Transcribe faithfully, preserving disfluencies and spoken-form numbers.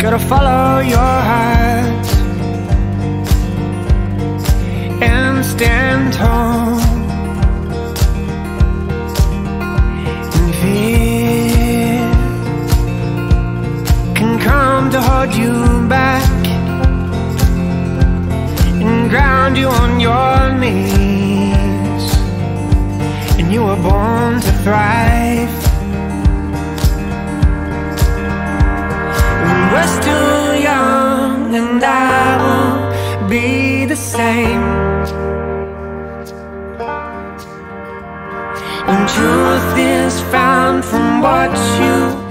gotta follow your heart and stand tall. And fear can come to hold you back and ground you on your knees. And you were born to thrive. We're still young and I won't be the same. And truth is found from what you